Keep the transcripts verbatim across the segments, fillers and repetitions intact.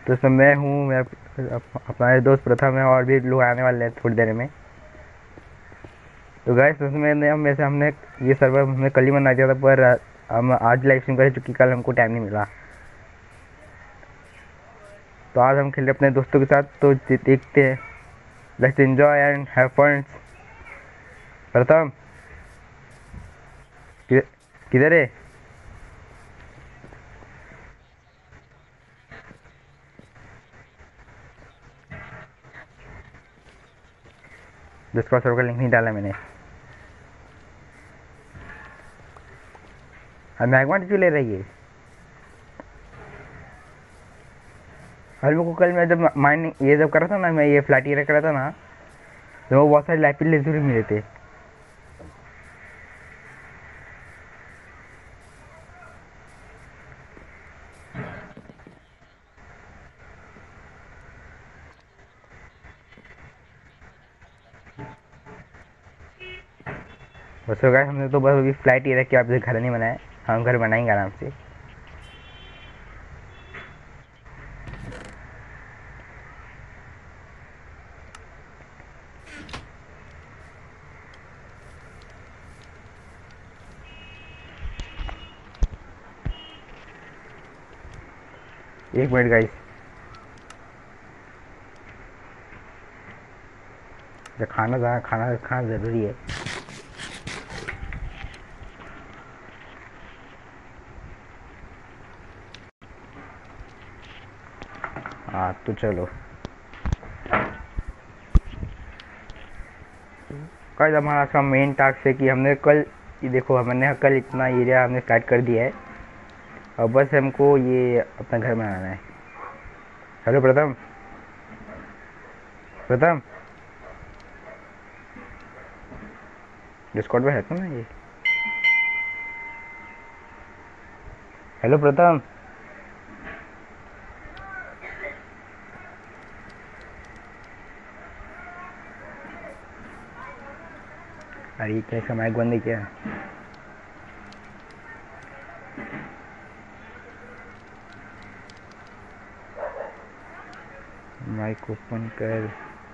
तो इसमें मैं हूँ, मैं अपना दोस्त प्रथम है और भी लोग आने वाले हैं थोड़ी देर में। तो गाइस उसमें ने हम में से हमने ये सर्वर हमने कल ही बना दिया था, पर हम आज लाइव स्ट्रीम करें चूँकि कल हमको टाइम नहीं मिला। तो आज हम खेले अपने दोस्तों के साथ, तो देखते हैं। Let's enjoy and have fun. Pratham किधर है? डिस्कॉर्ड सर्वर का लिंक नहीं डाला मैंने। अब मैगमाट क्यों ले रही है? अरे मेरे को कल मैं जब माइनिंग ये जब कर रहा था ना, मैं ये फ्लैट एरिया कर रहा था ना, तो वो बहुत सारे लैपिड लेजूरी मिले थे। बस हो गया, हमने तो बस अभी फ्लाइट एरिया के आप घर नहीं बनाया, हम घर बनाएंगे आराम से। एक मिनट गाइस, जब खाना जा खाना खाना ज़रूरी है। हाँ तो चलो गाइस, हमारा का मेन टास्क है कि हमने कल ये देखो, हमने कल इतना एरिया हमने स्टार्ट कर दिया है, और बस हमको ये अपना घर बनाना है। हेलो प्रथम, प्रथम डिस्कॉर्ड पे है तो ना ये? हेलो प्रथम, अरे कैसा माइक बंद है क्या? माइक ओपन कर।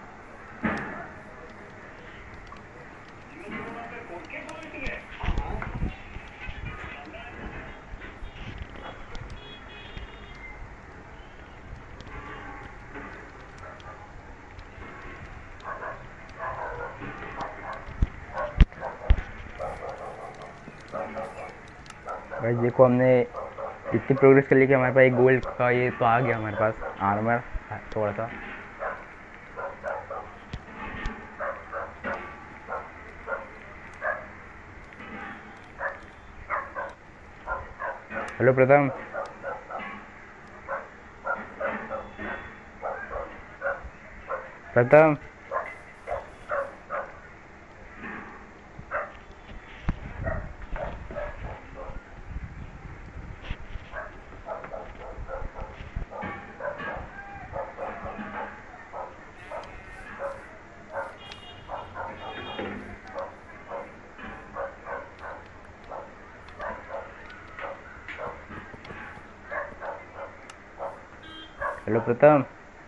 भाई देखो, हमने इतनी प्रोग्रेस कर ली कि हमारे पास एक गोल्ड का ये तो आ गया हमारे पास आर्मर थोड़ा सा। हेलो प्रथम, प्रथम हेलो प्रथम,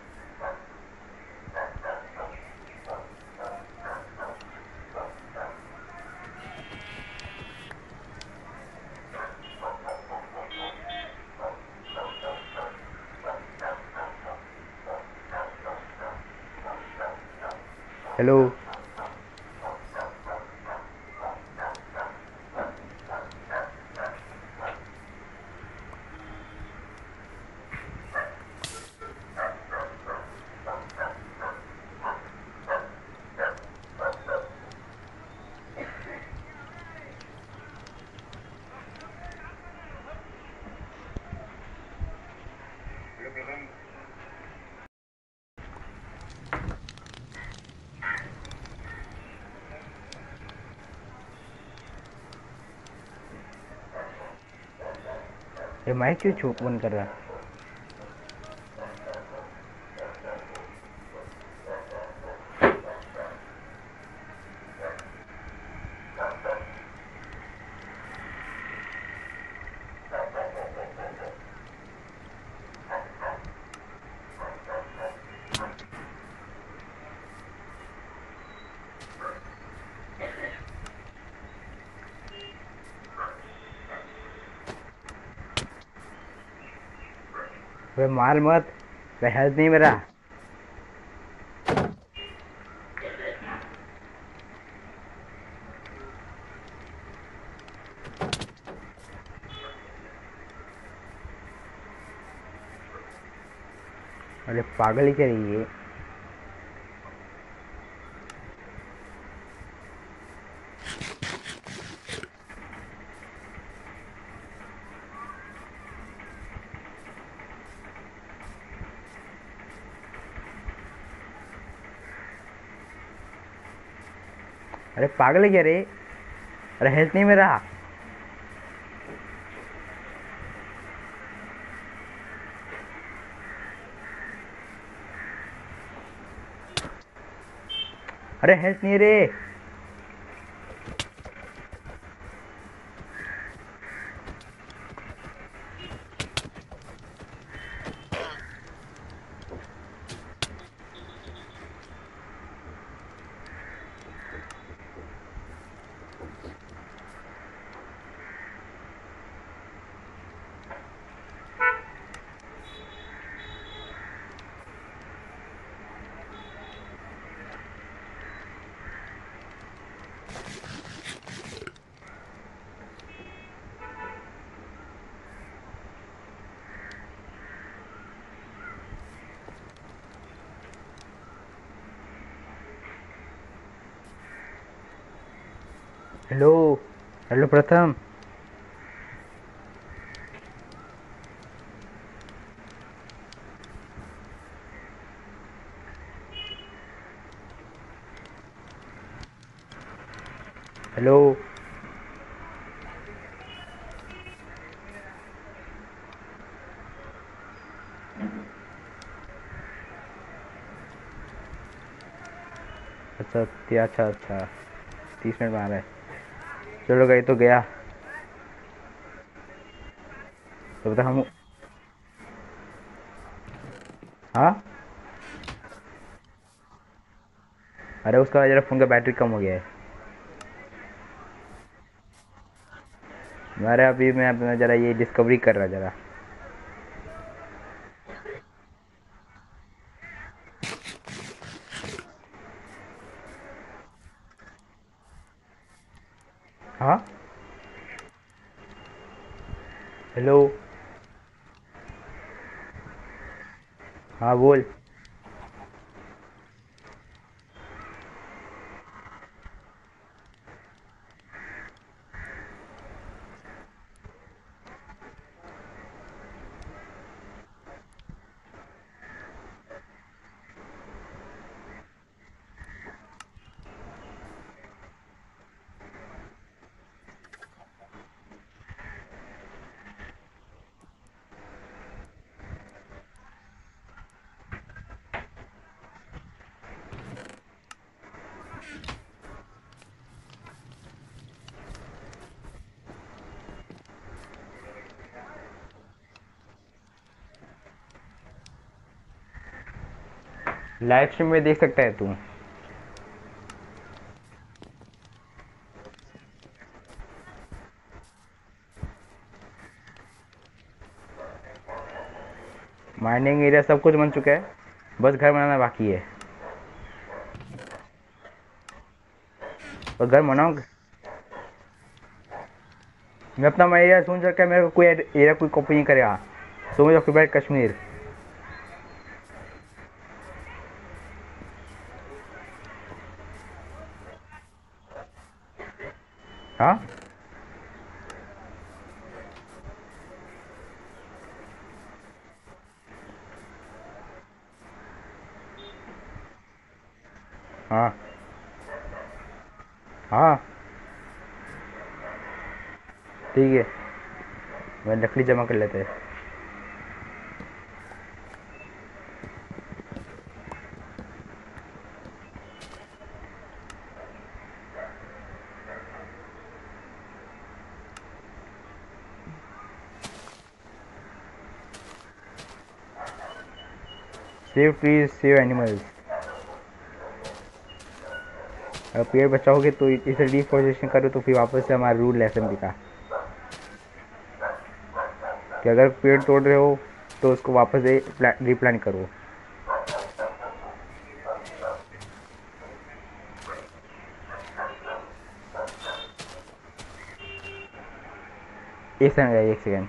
हेलो। ये माइक क्यों छू बंद कर रहा है? अबे मार मत, हेल्थ नहीं मेरा। अरे पागल ही क्या रही है। अरे पागल है क्या रे। अरे हेल्थ नहीं मेरा। अरे हेल्थ नहीं रे। हेलो। हेलो प्रथम। हेलो। अच्छा अच्छा अच्छा अच्छा, तीस मिनट में आ रहा है। चलो गई तो गया। तो बता हम। हाँ। अरे उसका जरा फ़ोन का बैटरी कम हो गया है। अरे अभी मैं अपना जरा ये डिस्कवरी कर रहा जरा। हाँ। हेलो। हाँ बोल। लाइव स्ट्रीम में देख सकता है तू। माइनिंग एरिया सब कुछ बन चुका है, बस घर बनाना बाकी है। और घर बनाऊँ। मैं अपना मैं एरिया सोच रखा है, मेरे को कोई एरिया कोई कॉपी नहीं करेगा। सो मुझे ऑक्यूपाइड कश्मीर। हाँ। हाँ। हाँ ठीक है, मैं लकड़ी जमा कर लेते हैं। Save trees save animals. अगर पेड़ बचाओगे तो इसे डिफॉरेस्टेशन करो तो फिर वापस से हमारा रूल लेसन दिखा कि अगर पेड़ तोड़ रहे हो तो उसको वापस से रिप्लान करो। एक सेकंड है, एक सेकंड।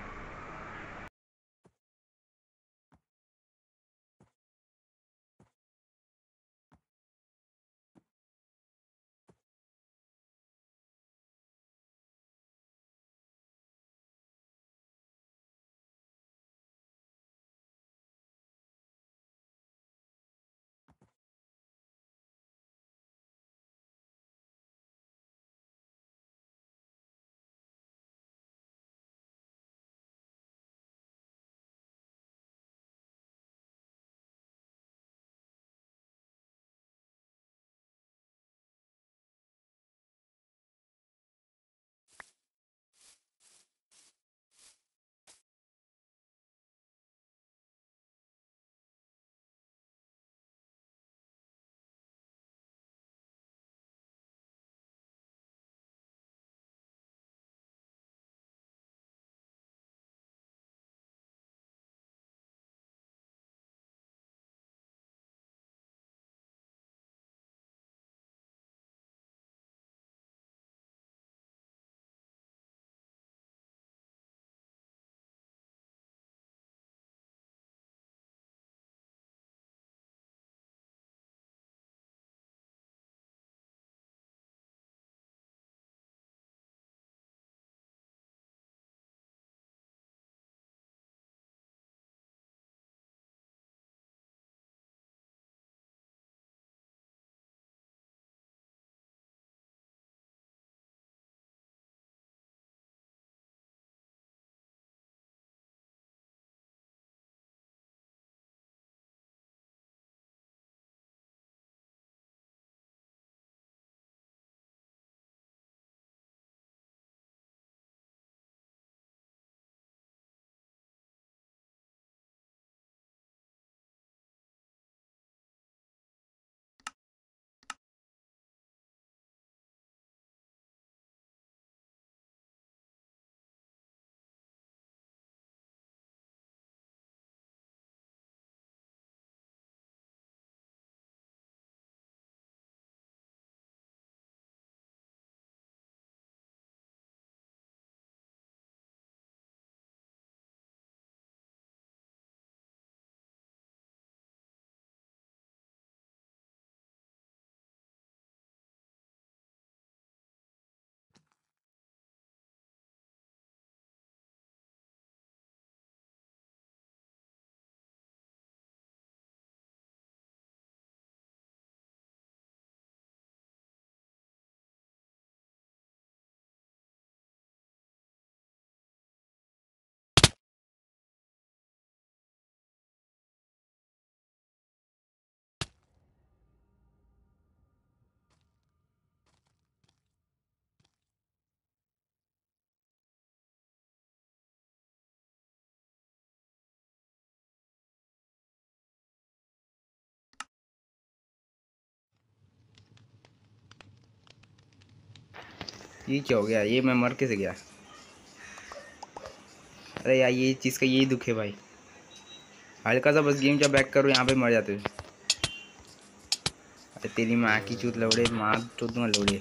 ये क्या हो गया? ये मैं मर कैसे गया? अरे यार, ये चीज़ का यही दुख है भाई। हल्का सा बस गेम जब बैक करो यहाँ पे मर जाते हो। अरे तेरी माँ की चूत लौड़े, माँ चूत में लौड़े।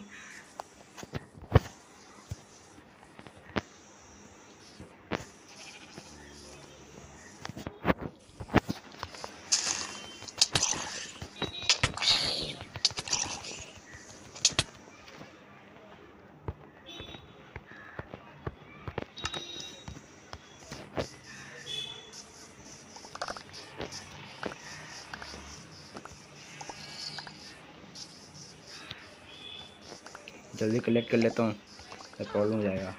जल्दी कलेक्ट कर लेता हूँ, प्रॉब्लम हो जाएगा।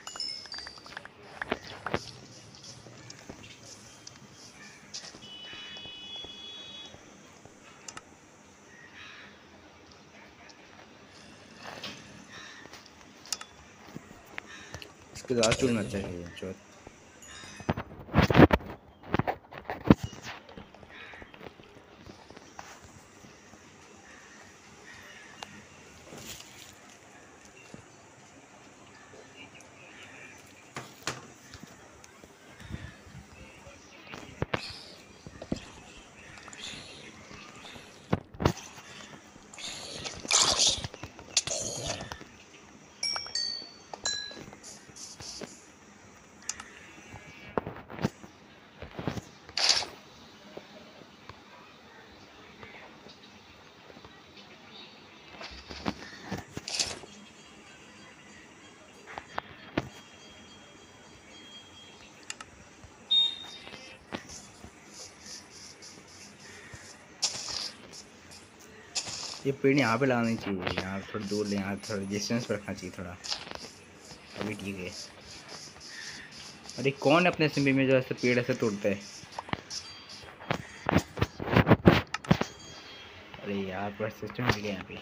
इसको ज़्यादा चुनना चाहिए जो। ये पेड़ यहाँ पे लगानी चाहिए, यहाँ थोड़ा दूर ले, यहाँ थोड़ा डिस्टेंस पर रखना चाहिए थोड़ा। अभी ठीक है। अरे कौन अपने सिम्बी में जो ऐसे पेड़ ऐसे तोड़ता है? अरे यार पूरा सिस्टम मिल गया यहाँ पे।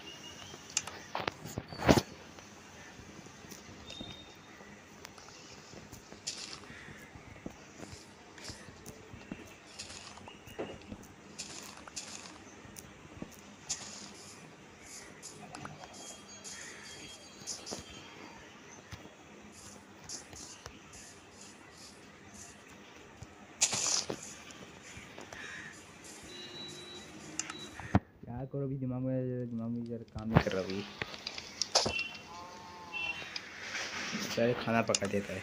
क्या करो अभी, दिमाग में दिमाग में जरा काम नहीं कर रहा अभी। चल खाना पका देता है।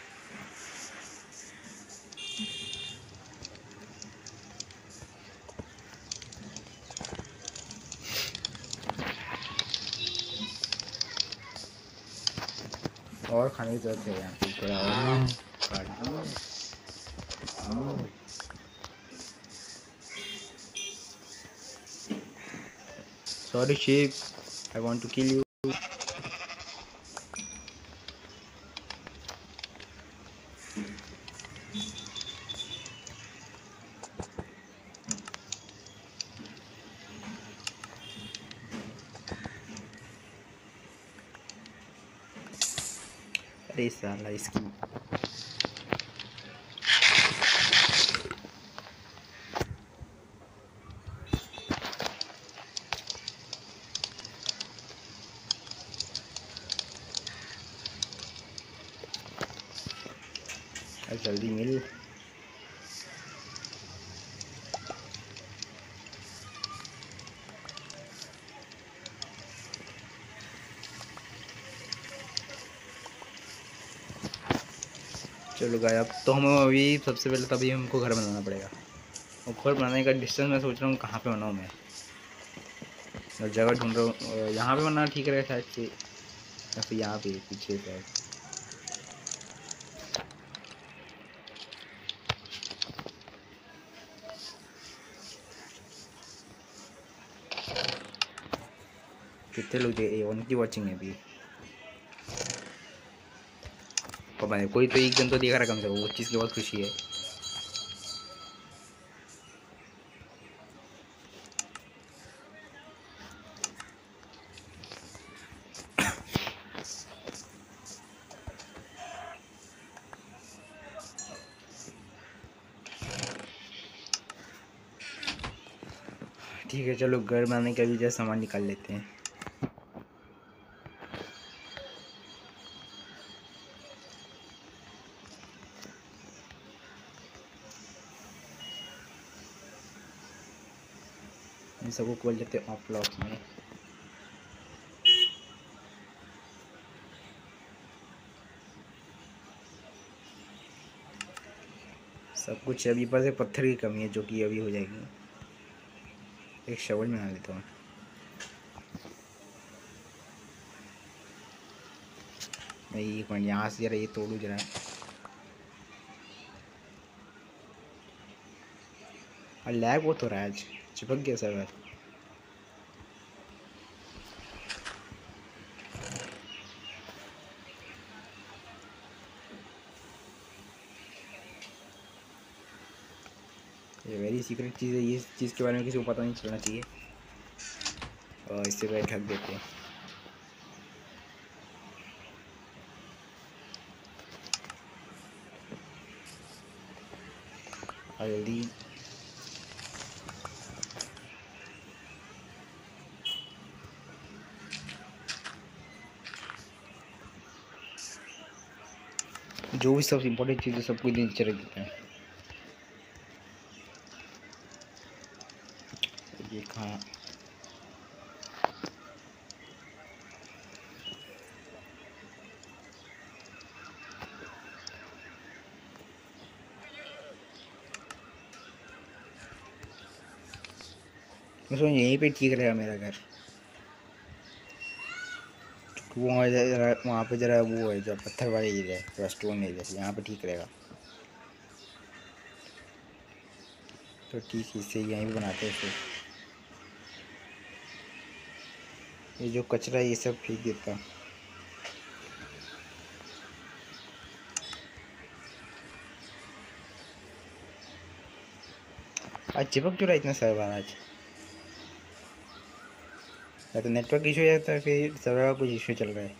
और खाने की जरूरत है यहाँ पे थोड़ा और काट दो। Sorry sheep, I want to kill you. अरे साला इसकी जल्दी मिल। चलो गाय, अब तो हम अभी सबसे पहले तभी हमको घर बनाना पड़ेगा। और घर बनाने का डिस्टेंस मैं सोच रहा हूँ कहाँ पे बनाऊँ मैं। और जगह ढूंढ रहा हूँ, यहाँ पे बनाना ठीक रहेगा शायद से, या फिर यहाँ पे पीछे शायद। कितने लोग देख, उनकी वॉचिंग है अभी पता नहीं, कोई तो एक जन तो देख रहा है कम से कम, उस चीज़ की बहुत खुशी है। ठीक है चलो, घर बनाने का भी जैसे सामान निकाल लेते हैं। इन सबको खोल लेते हैं ऑफ ब्लॉक्स में। सब कुछ अभी पर से पत्थर की कमी है जो कि अभी हो जाएगी। एक शवल में बना लेता हूँ। मैं एक मिनट यहाँ से जरा ये तोड़ू जरा। और लैग वो तो रहा है आज, चिपक गया सर्वर। ये वेरी सीक्रेट चीज़ है, ये चीज़ के बारे में किसी को पता नहीं चलना चाहिए। और इससे पहले ढक देते हैं। और जल्दी जो भी सब इम्पोर्टेंट चीज़ें सब कुछ नीचे रख देते हैं। ये कहाँ मैं सोच यहीं पे ठीक रहेगा मेरा घर। वहाँ जरा वहाँ पे जरा वो है जो पत्थर वाले एरिया है, थोड़ा स्टोन एरिया, यहाँ पे ठीक रहेगा। तो ठीक है, इससे यहीं पे बनाते हैं फिर। ये जो कचरा ये सब फेंक देता। आज चिपक क्यों रहा इतना सर्वर आज? या तो नेटवर्क इशू है तो फिर सर्वर का कुछ इशू चल रहा है।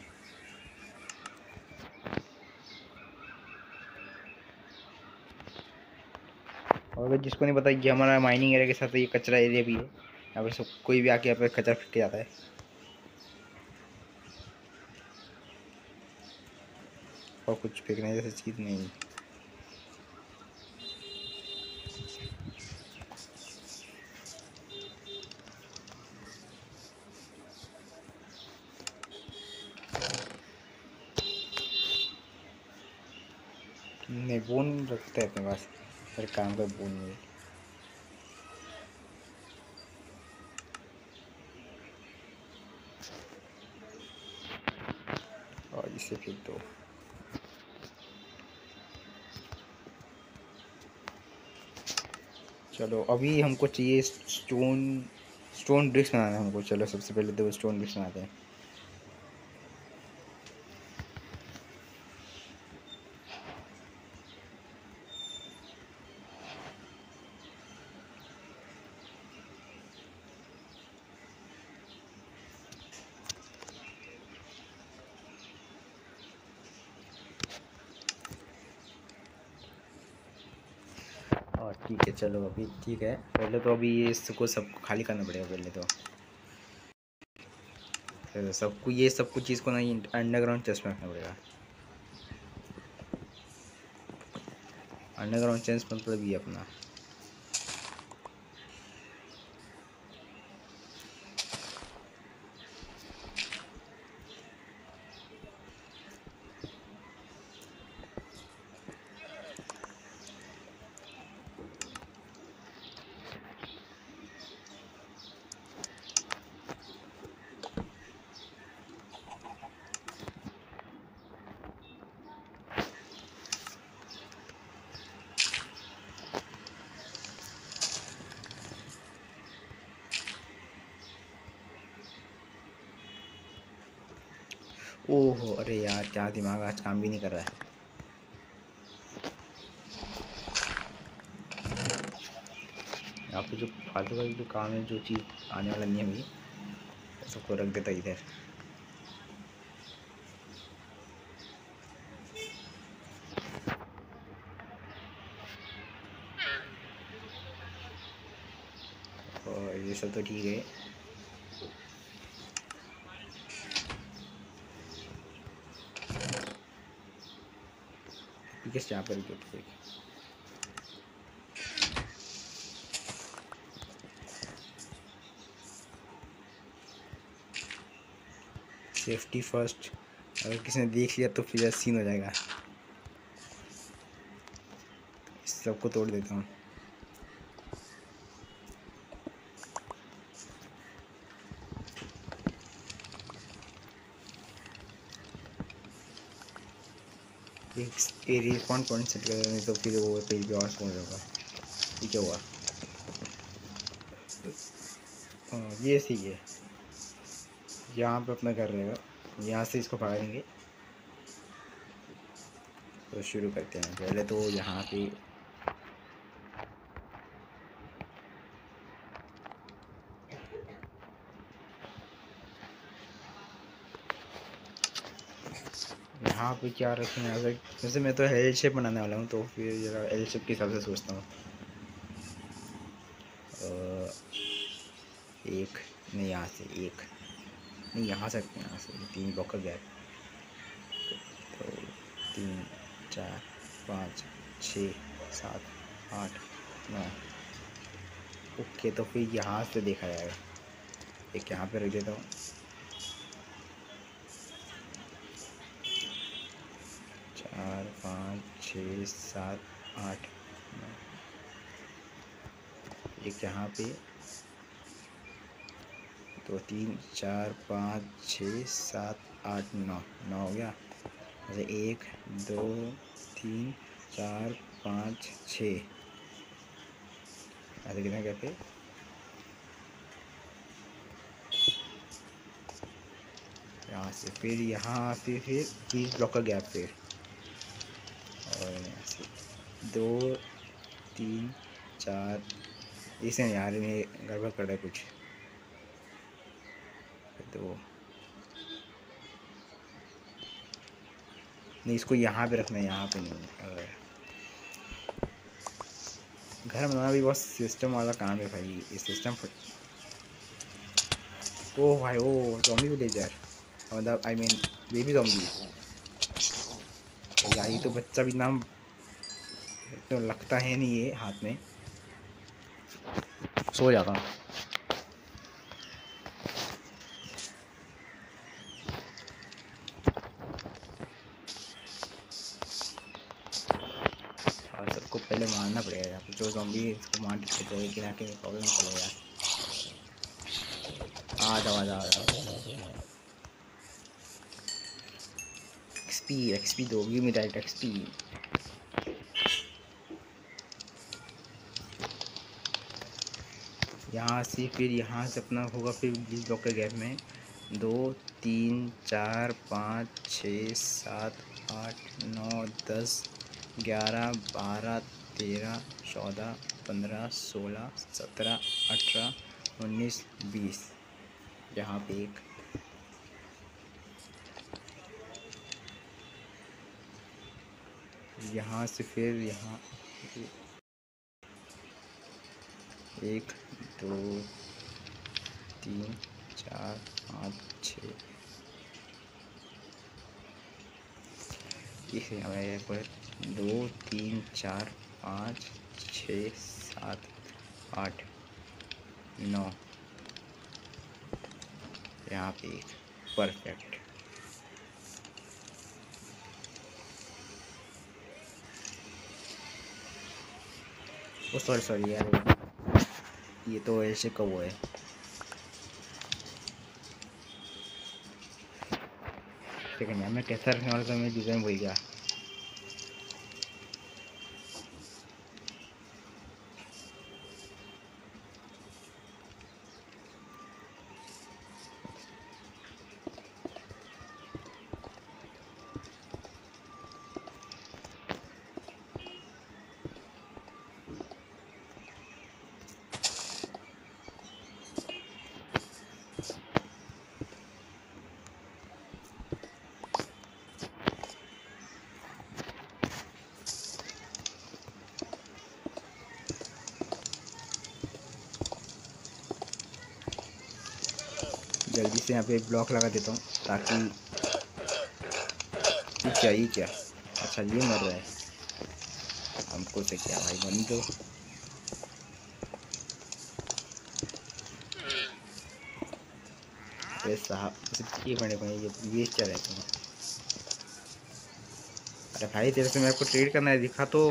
और अगर जिसको नहीं पता कि हमारा माइनिंग एरिया के साथ ये कचरा एरिया भी है, यहाँ पे सब कोई भी आके यहाँ पे कचरा फेंक के जाता है। और कुछ फेंकने जैसी चीज़ नहीं। नहीं बोन रखते हैं अपने पास, हर काम का बोन में। और इसे फेंक दो। चलो अभी हमको चाहिए स्टोन स्टोन ब्रिक्स बनाना है हमको। चलो सबसे पहले दो स्टोन ब्रिक्स बनाते हैं। और ठीक है, चलो अभी ठीक है। पहले तो अभी ये इसको सब खाली करना पड़ेगा पहले तो। फिर सबको ये सब कुछ चीज़ को ना अंडरग्राउंड चेस्ट में रखना पड़ेगा। अंडरग्राउंड चेस्ट मतलब ये अपना ओहो अरे यार क्या दिमाग आज काम भी नहीं कर रहा है। यहाँ पे जो फालतू का जो काम है, जो चीज़ आने वाला नहीं है मुझे, सबको रख देता इधर। और ये सब तो ठीक है। किस यहाँ पर तो सेफ्टी फर्स्ट। अगर किसी ने देख लिया तो फिर सीन हो जाएगा। इस सबको तोड़ देता हूँ। एक एरिया कौन पॉइंट सेट कर, नहीं तो फिर वो पेज पे और पहुँच होगा। ये क्या हुआ? हाँ ये सही है। यहाँ पे अपना घर रहेगा, यहाँ से इसको पकड़ेंगे। तो शुरू करते हैं। पहले तो यहाँ पे यहाँ पे क्या रखें? अगर जैसे मैं तो एल शेप बनाने वाला हूँ, तो फिर जरा एल शेप के हिसाब से सोचता हूँ। एक नहीं, यहाँ से एक नहीं, यहाँ से यहाँ से तीन ब्लॉक का गैप। तो तीन चार पाँच छः सात आठ नौ। ओके, तो फिर यहाँ से देखा जाएगा। एक यहाँ पे रख देता हूँ। चार पाँच छः सात आठ नौ। एक यहाँ पे। तो तीन चार पाँच छः सात आठ नौ, नौ हो गया। जैसे एक दो तीन चार पाँच छः, ऐसे कितने कहते? यहाँ से फिर यहाँ से फिर बीस ब्लॉक का गैप फिर, और यहाँ से दो तीन चार, इसे यार में गड़बड़ कर रहा है कुछ। दो नहीं, इसको यहाँ पे रखना है, यहाँ पे नहीं। और घर बनाना भी बहुत सिस्टम वाला काम है भाई, इस सिस्टम पर। ओ भाई ओ ज़ॉम्बी विलेजर, मतलब आई मीन बेबी ज़ॉम्बी यार। ये तो बच्चा भी नाम तो लगता है नहीं ये हाथ में। सो जाता हूँ। और सबको पहले मारना पड़ेगा, जो ज़ॉम्बी है इसको मार देते तो लेकिन आके प्रॉब्लम चलेगा। आ जाओ आ जाओ आ जाओ। एक्सपी एक्सपी दो, गिव मी दैट एक्सपी। यहाँ से फिर यहाँ से अपना होगा फिर बीस ब्लॉक के गैप में दो तीन चार पाँच छः सात आठ नौ दस ग्यारह बारह तेरह चौदह पंद्रह सोलह सत्रह अठारह उन्नीस बीस। यहाँ पे एक, यहाँ से फिर यहाँ एक दो तीन चार पाँच छः, इसे हमें पर दो तीन चार पाँच छः सात आठ नौ, यहाँ पे एक। परफेक्ट। ओ सॉरी सॉरी यार, ये तो ऐसे का वो है। सेकंड यार, मैं कैसा रखने वाला था, मैं डिज़ाइन भूल गया। जल्दी से यहाँ पे ब्लॉक लगा देता हूँ ताकि क्या ये क्या, अच्छा ये मर रहा है, हमको से क्या भाई बन दो। अरे साहब ये करने को ये वेस्ट क्या रहता हूँ। अरे भाई तेरे से मेरे को ट्रेड करना है, दिखा तो।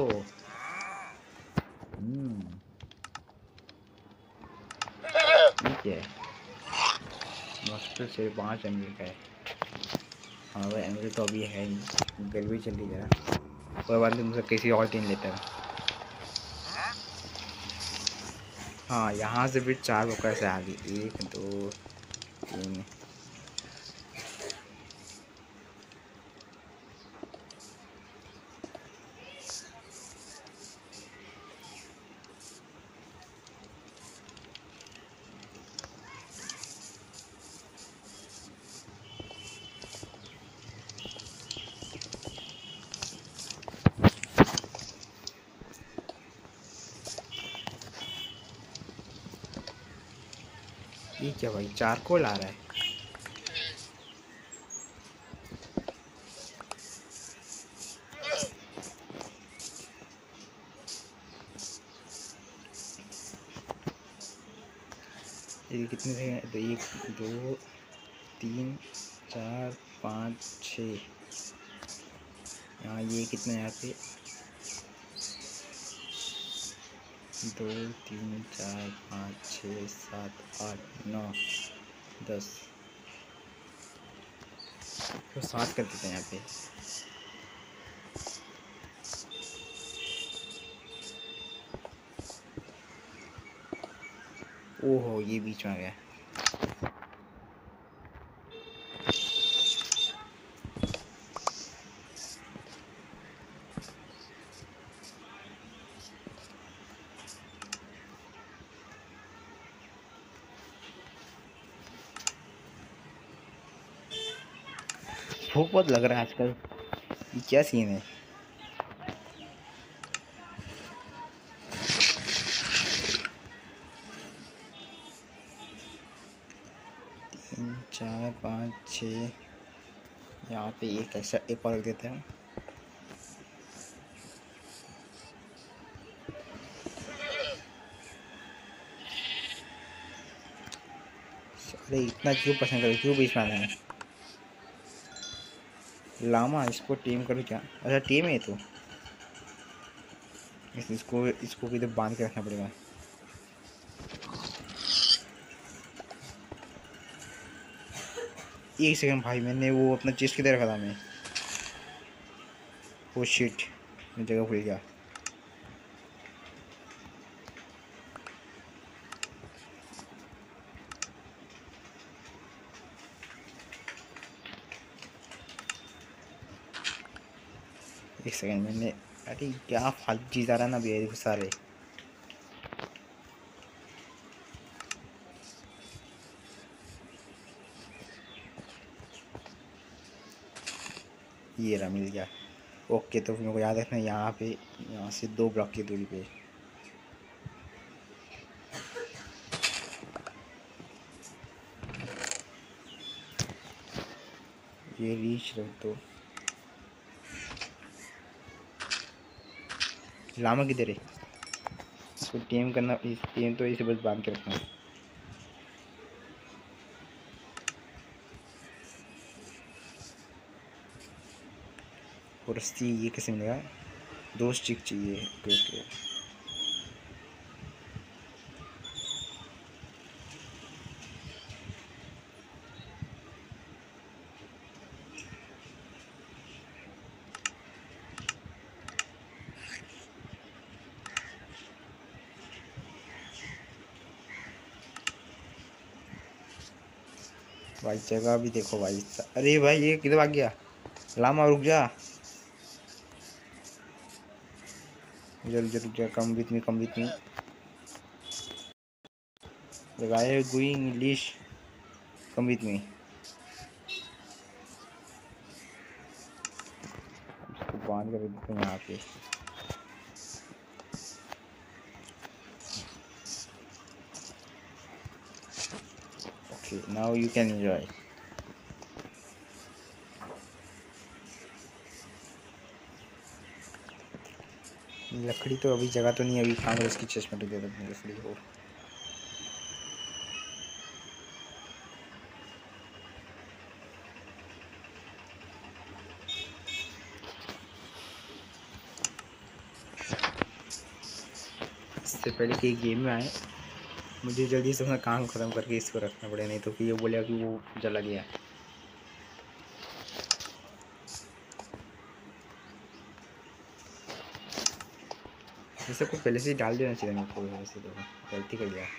ठीक है, मुश्किल से पाँच एम का है। हाँ भाई एम तो अभी है नहीं, गर्मी चल रही है। कोई बात नहीं, मुझे किसी और टीम लेता है। हाँ यहाँ से भी चार बकर से आ गई, एक दो तीन। ये क्या भाई, चारकोल आ रहा है। ये कितने थे, तो एक दो तीन चार पाँच छः, यहाँ ये कितने यहाँ पे दो तीन चार पाँच छः सात आठ नौ दस, तो सात कर देते हैं यहाँ पे। ओहो ये बीच में आ गया। भूख बहुत लग रहा है आजकल, ये क्या सीन है। तीन चार पाँच छः, यहाँ पे एक ऐसा एक और रख देते हैं। अरे इतना क्यों पसंद करो, क्यों बीच में आना है। लामा, इसको टीम करो क्या? अच्छा टीम है तो इस, इसको इसको भी तो बांध के रखना पड़ेगा। एक सेकंड भाई, मैंने वो अपना चीज़ किधर रखा था मैं? वो शिट, मैं जगह भूल गया। एक सेकंड, मैंने अरे क्या फालतू चीज़ आ रहा है ना भैया सारे। ये रहा, मिल गया। ओके, तो मेरे को याद रखना यहाँ पे, यहाँ से दो ब्लॉक की दूरी पे। ये रीच रख दो। लामा किधर है? इसको टीम करना, इस टीम तो इसे बस बांध के रखना। और रस्सी ये कैसे मिलेगा? दो स्टिक चाहिए। ओके ओके, भाई जगह भी देखो भाई। अरे भाई ये किधर भाग गया? लामा रुक जा, जल्दी रुक जा। Come with me, come with me. The guy is going English, come with me। इसको बांध कर देते हैं यहाँ पे। Okay, now you can enjoy। लकड़ी तो अभी जगह तो नहीं है, अभी काम है इसकी चेस्ट में दे देते हैं लकड़ी को। इससे पहले कि गेम में आए, मुझे जल्दी से अपना काम ख़त्म करके इसको रखना पड़ेगा, नहीं तो फिर ये बोलेगा कि वो जला गया। इसे को पहले से ही डाल देना चाहिए, नहीं तो वैसे तो गलती कर दिया।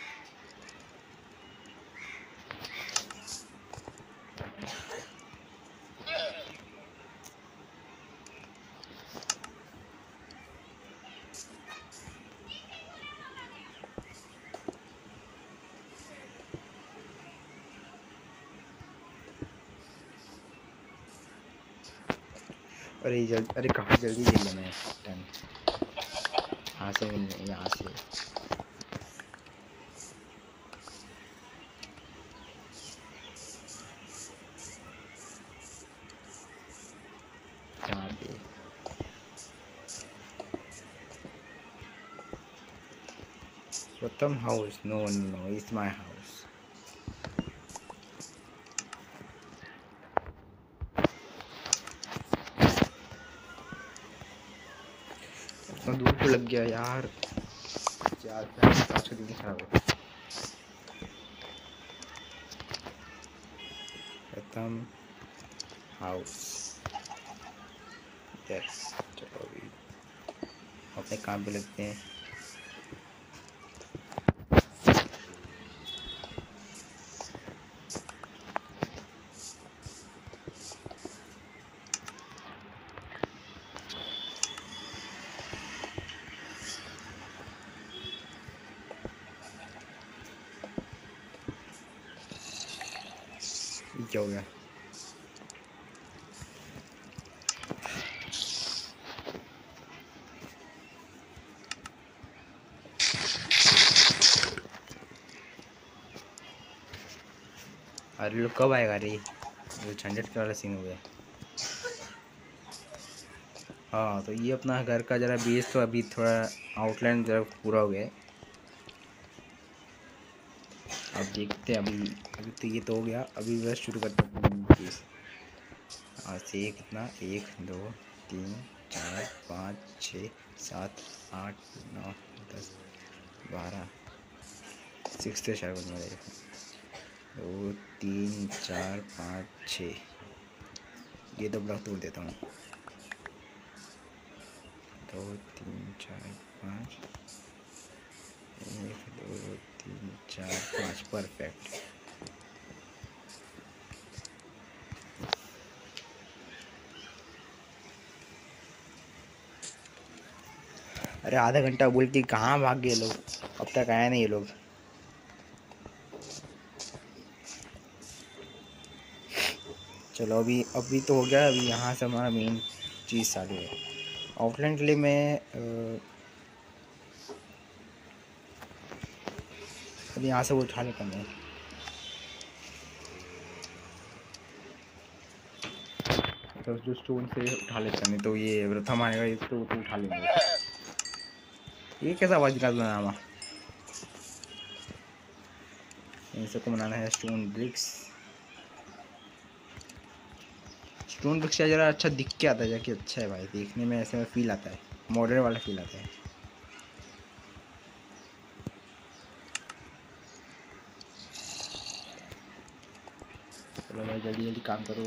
अरे जल्दी, अरे काफ़ी जल्दी ले लिया मैं टन। यहाँ से मिलने, यहाँ से यहाँ पे। Pratham house, no no, it's my house। इतना दूर को लग गया यार, यार आज का दिन खराब हो। प्रथम हाउस, यस। चलो अभी अपने काम पे लगते हैं। क्या हो गया? अरे लोग कब आएगा रे, ये झंझट वाला सीन हो गया। हाँ तो ये अपना घर का ज़रा बेस तो अभी थोड़ा आउटलाइन ज़रा पूरा हो गया है। अब देखते हैं, अभी अभी तो ये तो हो गया, अभी बस शुरू करते हैं चीज़। आज से ये कितना, एक दो तीन चार पाँच छः सात आठ नौ दस बारह, सिक्स से शायद बन जाएगा। दो तीन चार पाँच छः, ये दो ब्लॉक तोड़ देता हूँ। दो तीन चार पाँच, एक दो तीन चार पाँच, परफेक्ट। अरे आधा घंटा बोल के कहाँ भाग गए लोग, अब तक आया नहीं ये लोग। चलो अभी अभी तो हो गया, अभी यहाँ से हमारा मेन चीज़ चालू है। ऑफलाइन के लिए मैं अ, अभी यहाँ से वो उठा लेता मैं। तो जो स्टोन से उठा लेता, नहीं तो ये प्रथम आएगा, इस तो, तो उठा लेंगे। ये कैसा आवाज निकाल बनाना, इन सबको बनाना है स्टोन ब्रिक्स। स्टोन ब्रिक्स का जरा अच्छा दिख के आता है, जाके अच्छा है भाई, देखने में ऐसे में फील आता है, मॉडर्न वाला फील आता है। चलो भाई जल्दी जल्दी काम करो।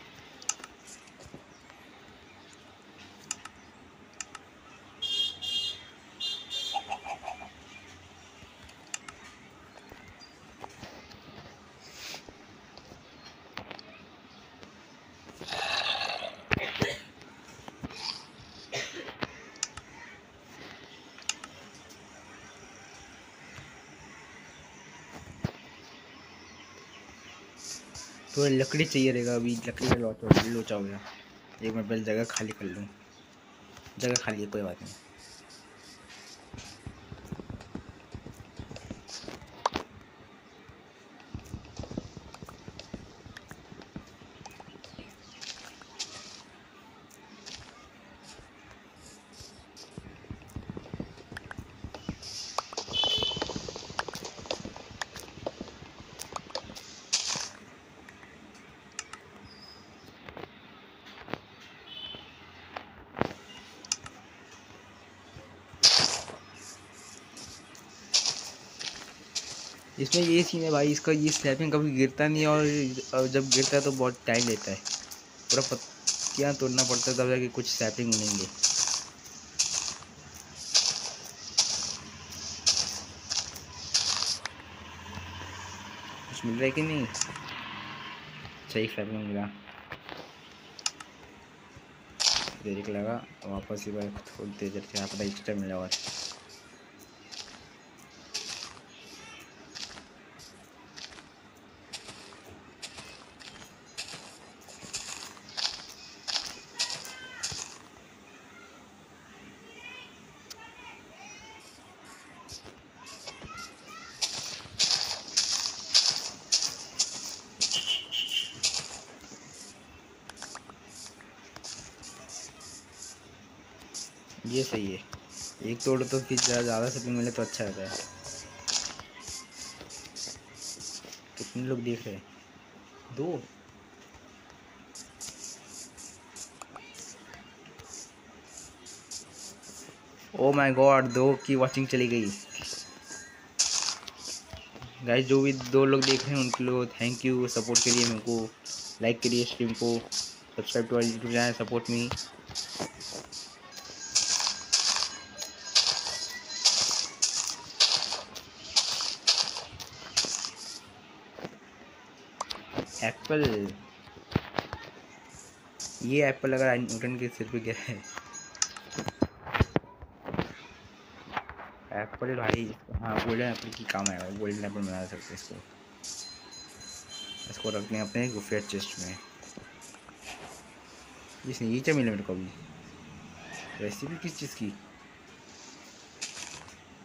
तो लकड़ी चाहिए रहेगा, अभी लकड़ी का लोचा लोचा हो गया। एक मिनट पहले जगह खाली कर लूँ, जगह खाली है, कोई बात नहीं। इसमें ये सीन है भाई, इसका ये स्लैबिंग कभी गिरता नहीं है, और जब गिरता है तो बहुत टाइम लेता है, पूरा पत्तियाँ तोड़ना पड़ता है तब जाके कुछ स्लैबिंग मिलेंगे। कुछ मिल रहा है कि नहीं, सही स्लैबिंग मिला, देर लगा वापस ही भाई, थोड़ी देर से यहाँ पर एक्स्ट्रा मिला और ये सही है। एक तोड़ तो फिर ज़्यादा सैपलिंग मिले तो अच्छा रहता है। कितने लोग देख रहे हैं, दो। ओ माय गॉड, दो की वाचिंग चली गई। गाइस जो भी दो लोग देख रहे हैं उनके लिए थैंक यू सपोर्ट के लिए, मेरे को लाइक करिए स्ट्रीम को, subscribe to our YouTube channel, support me. Apple, ये एप्पल अगर न्यूटन के सिर पे गिरा है, एप्पल भाई, हाँ गोल्डन एप्पल की काम आएगा, गोल्डन एप्पल बना सकते हैं इसको। इसको रखते हैं अपने गुफिया चेस्ट में। इस नीचे मिले मेरे को अभी रेसिपी किस चीज़ की,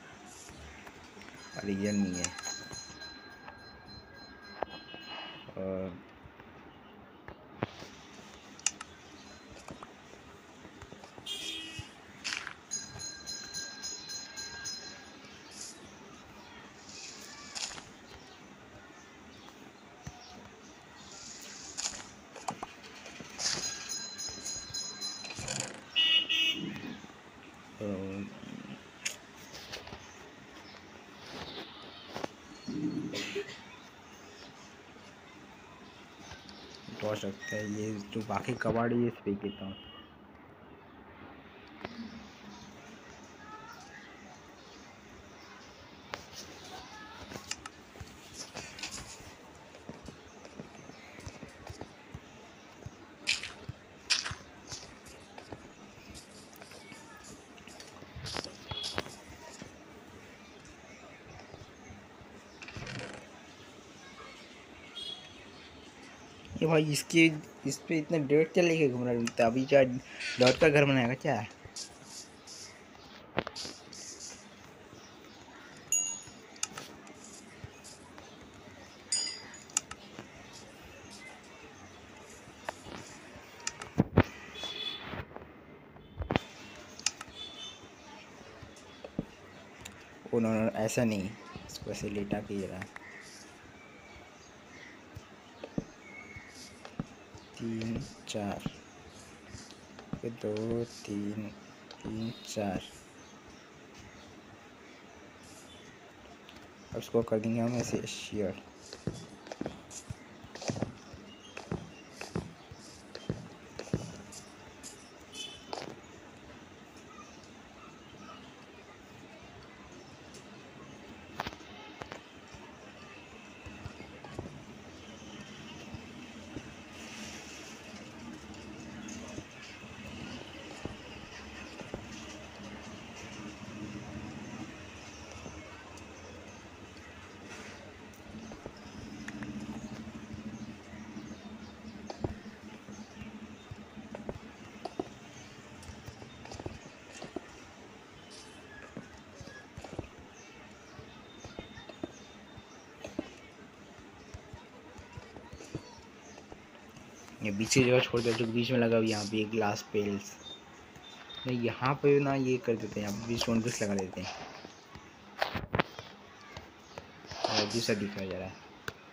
अरे ये नहीं है। टॉर्च रखता है। ये जो बाकी कबाड़ ये फेंक देता हूँ। ये भाई इसके इस पे इतने डेट क्या लेके घूम रहा है? अभी क्या डॉट का घर बनाएगा क्या? उन्होंने ऐसा नहीं, इसको ऐसे लेटा के ही रहा। तीन चार, दो तीन तीन चार। अब इसको कर देंगे हम ऐसे शेयर। ये बीच की जगह छोड़ दिया जो बीच में लगा हुआ, यहाँ पे एक ग्लास पेल्स नहीं, यहाँ पे ना ये कर देते हैं, यहाँ पे स्टोन ब्रिक्स लगा देते हैं और दूसरा दिखाया जा रहा है।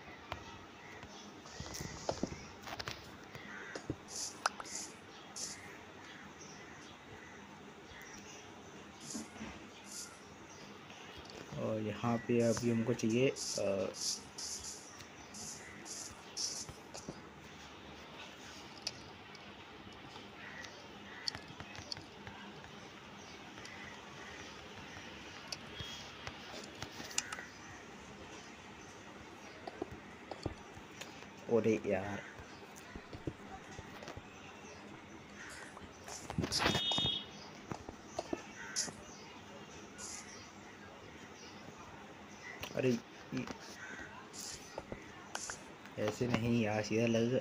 और यहाँ पे अभी हमको चाहिए आ, अरे यार अरे ऐसे नहीं यार, सीधा लग।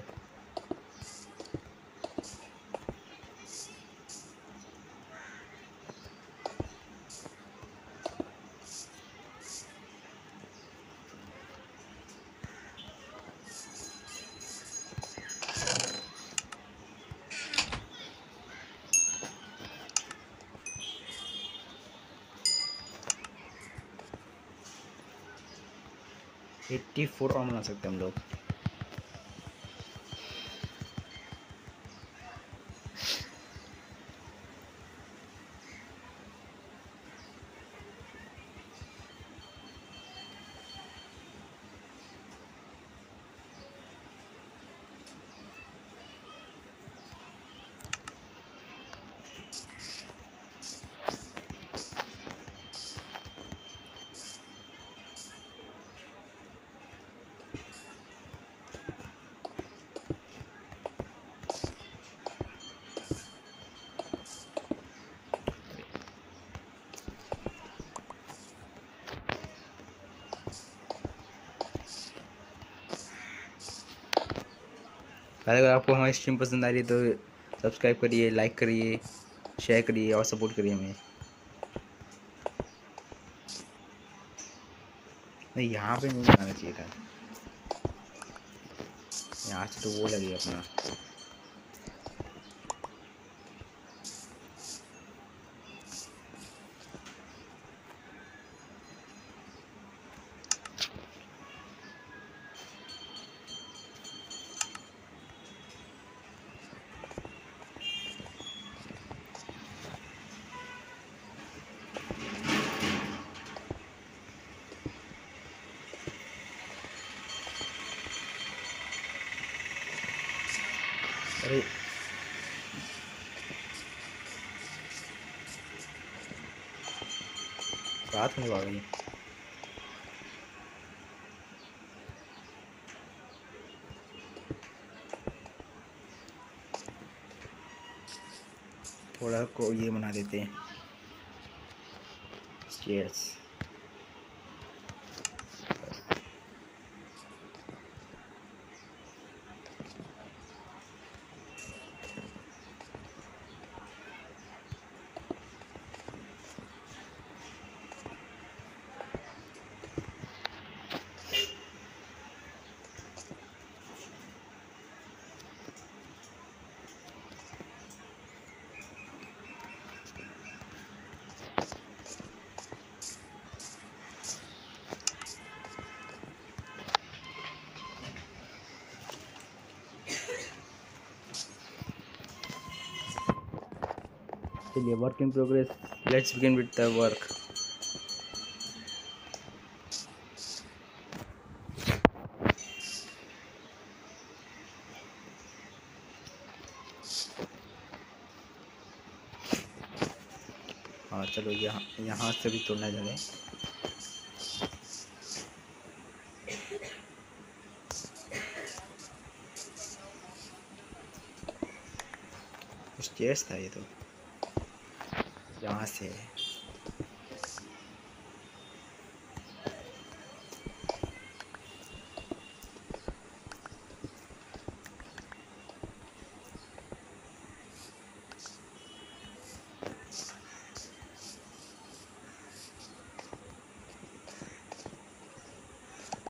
एट्टी फोर और बना सकते हैं हम लोग। अगर आपको हमारी स्ट्रीम पसंद आ रही है तो सब्सक्राइब करिए, लाइक करिए, शेयर करिए और सपोर्ट करिए हमें। नहीं यहाँ पे नहीं आना चाहिए था। यहाँ से तो वो लगे अपना। अरे रात में आ गई। थोड़ा को ये बना देते हैं स्टेयर्स। चलिए work in progress, let's begin with the work. हाँ चलो यहाँ यहाँ से भी तोड़ना जगह। स्टेयर्स था ये तो, यहाँ से है।